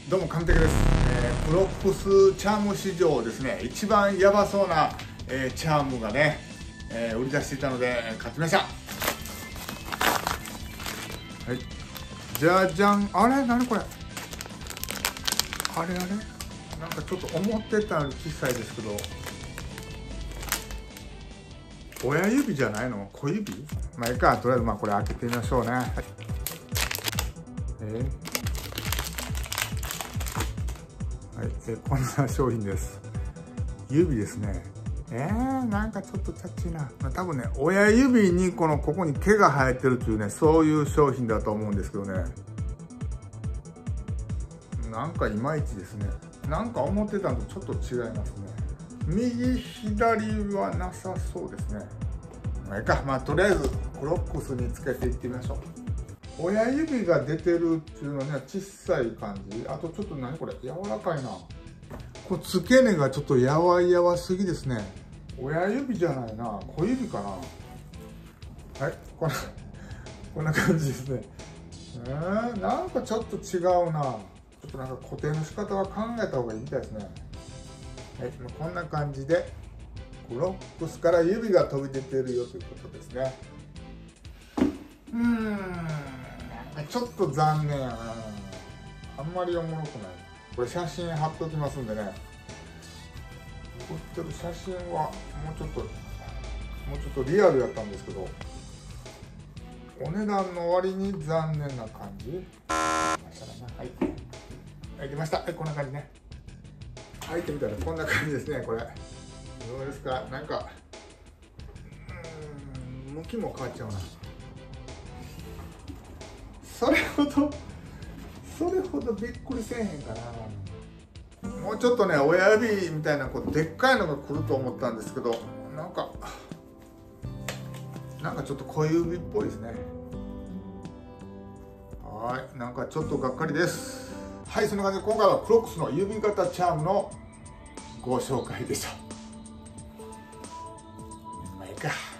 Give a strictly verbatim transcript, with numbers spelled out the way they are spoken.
どうも完璧です、えー、クロックスチャーム市場ですね、一番ヤバそうな、えー、チャームがね、えー、売り出していたので買ってみました。はい、じゃじゃん。あれ何これ、あれあれ、なんかちょっと思ってたより小さいですけど、親指じゃないの、小指。まあいいか、とりあえずまあこれ開けてみましょうね。はい、えーはい、えー、こんな商品です。指ですね。えー、なんかちょっとチャッチーな。まあ、多分ね、親指にこのここに毛が生えてるというね、そういう商品だと思うんですけどね。なんかいまいちですね。なんか思ってたのとちょっと違いますね。右左はなさそうですね。まあいいか、まあとりあえずクロックスにつけていってみましょう。親指が出てるっていうのには小さい感じ。あとちょっと何これ、柔らかいな。これ付け根がちょっとやわやわすぎですね。親指じゃないな、小指かな。はい、こんなこんな感じですね。えー、なんかちょっと違うな。ちょっとなんか固定の仕方は考えた方がいいみたいですね。はい、こんな感じでクロックスから指が飛び出てるよということですね。うーん、ちょっと残念やな。あんまりおもろくない。これ写真貼っておきますんでね。売ってる写真はもうちょっともうちょっとリアルやったんですけど、お値段の割に残念な感じ。はい、はい、出ました。はい、こんな感じね。開いてみたらこんな感じですね。これどうですか。なんかうーん、向きも変わっちゃうな。それほどそれほどびっくりせえへんかな。もうちょっとね、親指みたいなこうでっかいのが来ると思ったんですけど、なんかなんかちょっと小指っぽいですね。はい、なんかちょっとがっかりです。はい、そんな感じで今回はクロックスの指型チャームのご紹介でした。まあいいか。